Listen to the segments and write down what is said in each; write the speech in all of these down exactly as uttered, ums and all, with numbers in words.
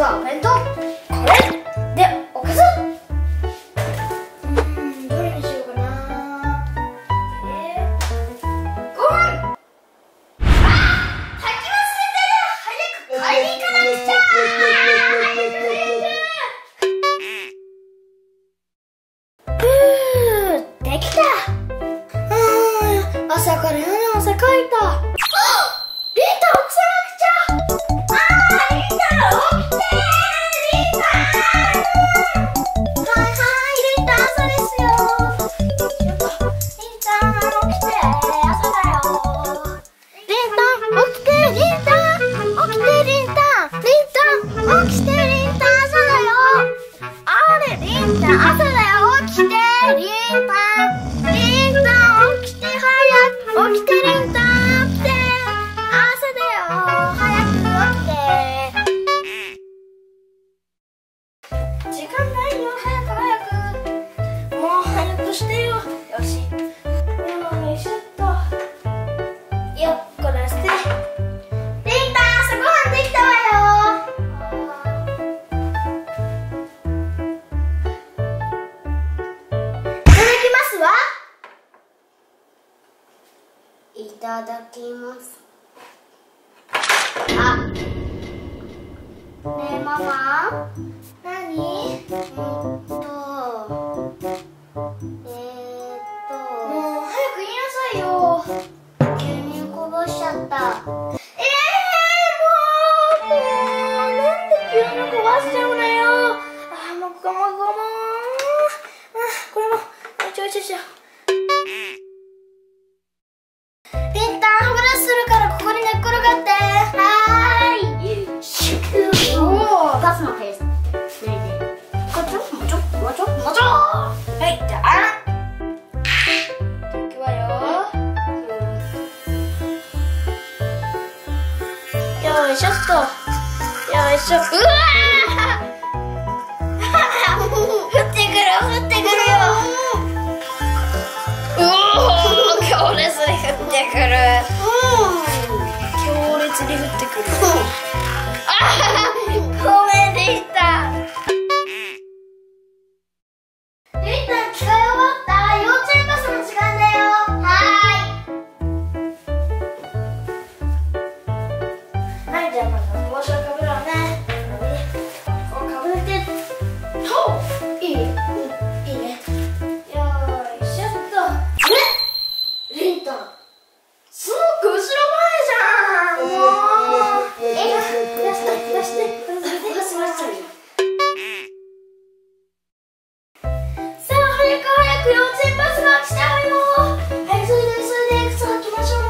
はお弁当、これでおかず。うーん、どれにしようかな。えー、ご飯。あー、炊き忘れてる。早く買いに行かなくちゃ。ふう、できた。うーん、朝から夜の汗かいた。リンタ起こさなくちゃ。あー、リンタ起きてー。リンター。はいはい、リンタ朝ですよ。リンタ起きて、朝だよ。リンタ起きて、リンタ起きて、リンタリンタ起きて、リンタ朝だよ。あれ、リンタ朝だよ。起きて、リンタリンタ起きて、早く起きて、リンタ起きて。時間ないよ、早く早く。もう早くしてよ。よし。よいしょっと。よっこらせて。リンタ、朝ごはんできたわよ。いただきます。いただきます。あ、ねえママ。なに？えーっと、えーっと、もう早く言いなさいよ。牛乳こぼしちゃった。えー、もう、もう、なんで牛乳こぼしちゃうのよ。あー、もうごもごもー。あ、これも、ちょいちょいちょい。リンタ、歯ブラシするからここに寝っ転がって。はーい。シュクー。おー、ガスのペース。もうちょもうちょもうちょもうちょ。はい、じゃあいくわよ。よいしょっと。よいしょ。うわー降ってくる降ってくるよ。うおー、強烈に降ってくる。強烈に降ってくる。あー、ごめんでした。使い終わった。幼稚園バスの時間だよ。はーい。はい、じゃあまず帽子をかぶろうね。こうかぶってと。いい？うん、いいね。よーいしょっと。あれ？リンタ、すごく後ろ前じゃん。もう。え、出して出して出して出しましたね。幼稚園バスが来ちゃうよ。はい、それでそれで靴履きましょう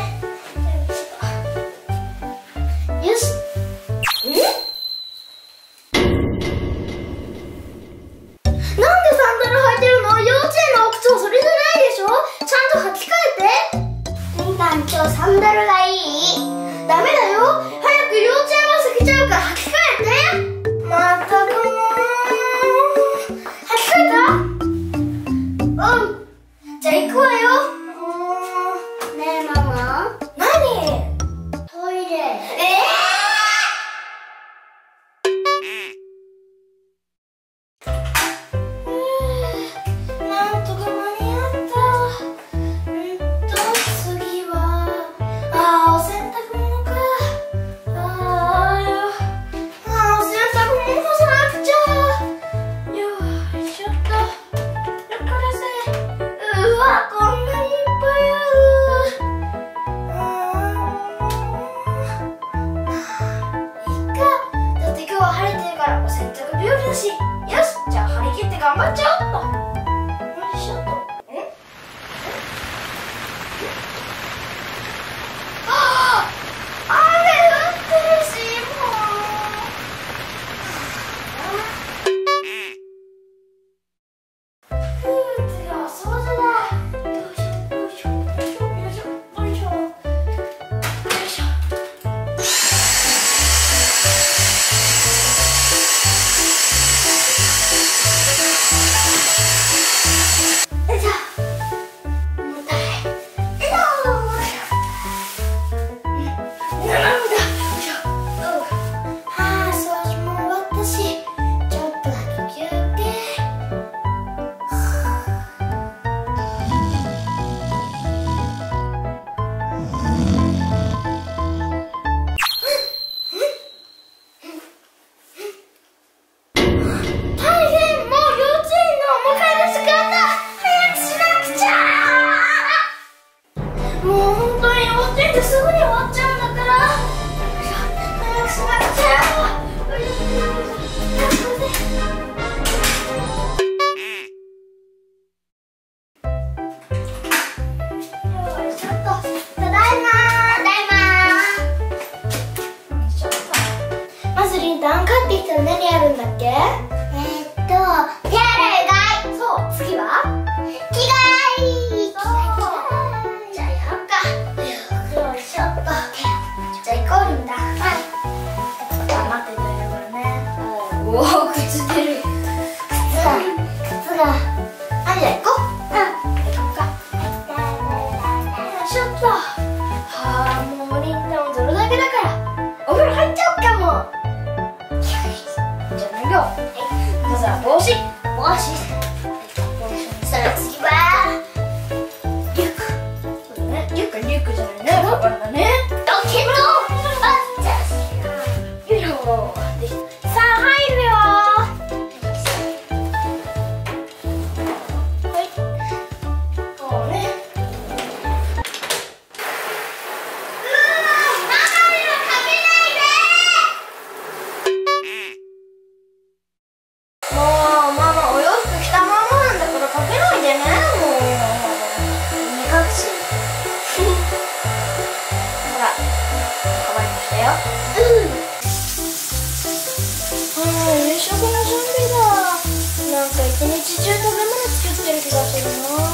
ね。よし。え？なんでサンダル履いてるの？幼稚園のお靴はそれじゃないでしょ。ちゃんと履き替えて。リンタン、今日サンダルがいい？ダメだよ。早く幼稚園バス来ちゃうから履き替えて。まったくもう。履き替えた？うん、じゃあ行くわよ。ねえママ。何？トイレ。えー、なんとか間に合った。うんと次は、あー、お洗濯物か。あーよ、あー、お洗濯物干さなくちゃ。よいしょっと。うわ、こんなにいっぱいある。いっか。だって今日は晴れてるからお洗濯日和だし。よし、じゃあ張り切って頑張っちゃおうっと。よいしょっと。ん？ああ、雨降ってるし、もう。ふう、次は掃除だ。よいしょよいしょよいしょよいしょよいしょよいしょ。 リンタン帰ってきたら何やるんだっけ？えー、っと手洗いうがい。そう、次は着替え。じゃあやろうか。よいしょっと。じゃあ行こうリンタン。はい。ちょっと待っててねこれね。おお、靴出る。靴が靴が。はい、じゃあ行こう。うん、行こうか。よいしょっと。はあ、もうリンタンもどれだけだからお風呂入っちゃおうかもう。じゃあ脱ごう。はい、まずは帽子。帽子。そしたら次はリュック。そうだね、リュックリュックじゃないね、カバンだね。ロケット。あ、じゃあよいしょ。できた。さあ入るよ。はい、こうね。もうママお洋服着たままなんだからかけないでね。もう目隠し。ほら、かわいくしたよ。うん。ああ、夕食の準備だ。なんか一日中食べ物作ってる気がする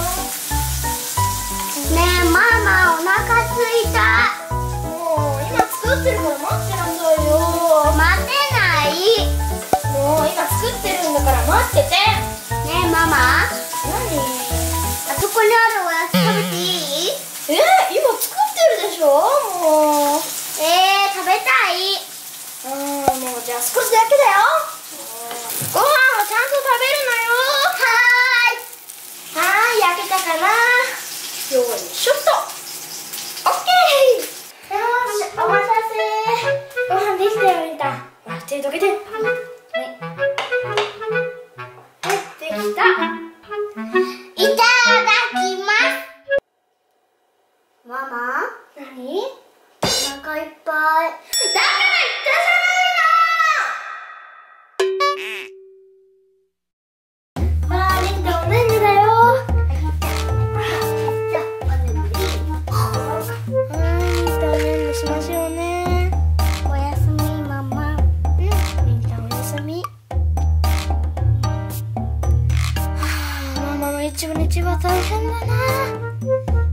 な。ねえママ、お腹すいた。もう今作ってるから待ってなさいよ。待てない。もう今作ってるんだから待ってて。ねえママ。何？あそこにあるおやつ食べていい？えー、今作ってるでしょ。もうえー、食べたい。うん、もうじゃあ少しだけだよ。ご飯はちゃんと食べるのよ。はーい。はーい、焼けたかな。よいしょっと。オッケー。よーし、お待たせ。ご飯できたよリンタン。ほら、手どけて。はい、できた。いただきます。ママ、何？お腹いっぱい。だから言ったじゃないの。あー、リンタンおねんねだよ。じゃあおねんね。はい、リンタンおねんねしましょうね。おやすみママ。うん、リンタンおやすみ。ママの一部日は大変だな。